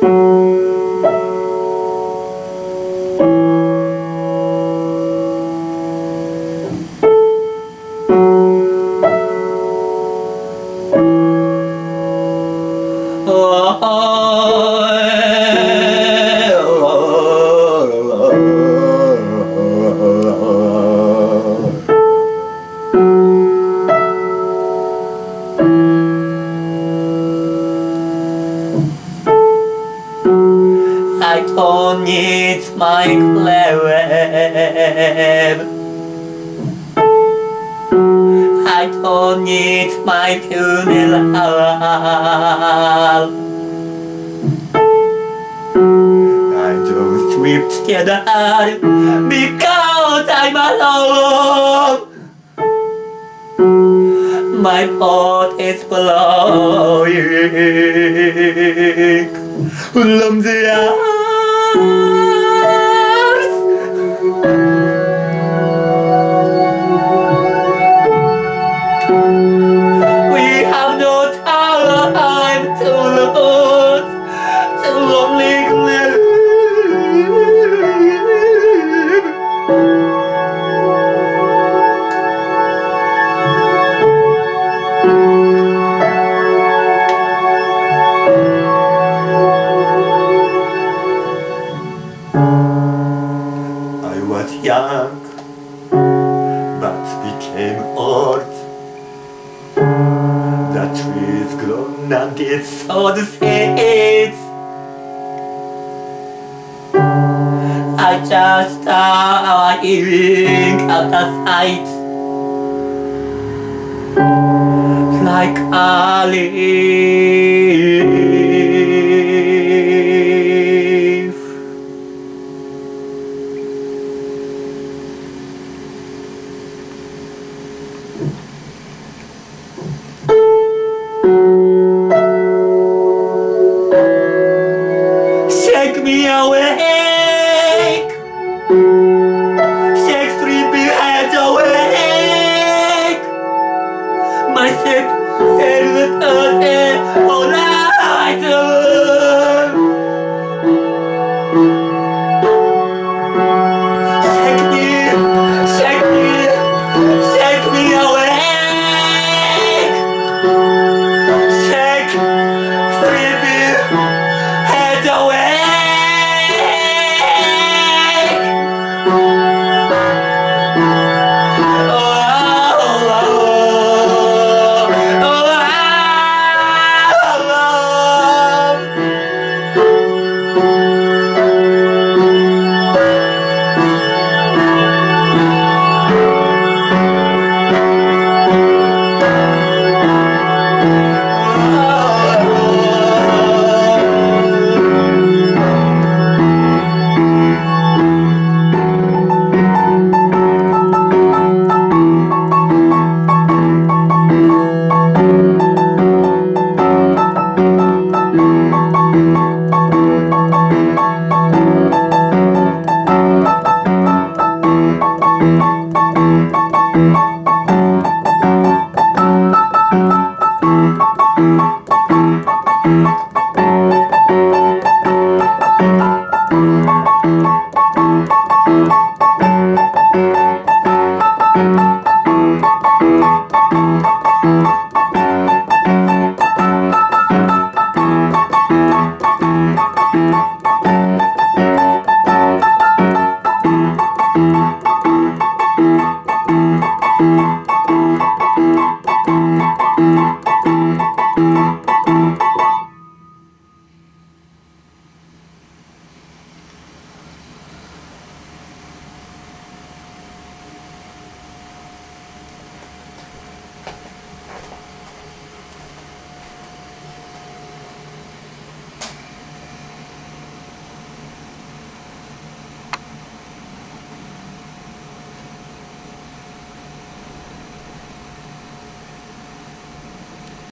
I don't need my clothes. I don't need my funeral. I don't sleep together because I'm alone. My heart is blowing from the arms. We have no time to lose, to only live. I was young, but became old. The trees grown and it sowed seeds. I just dying at the sight, like a leaf.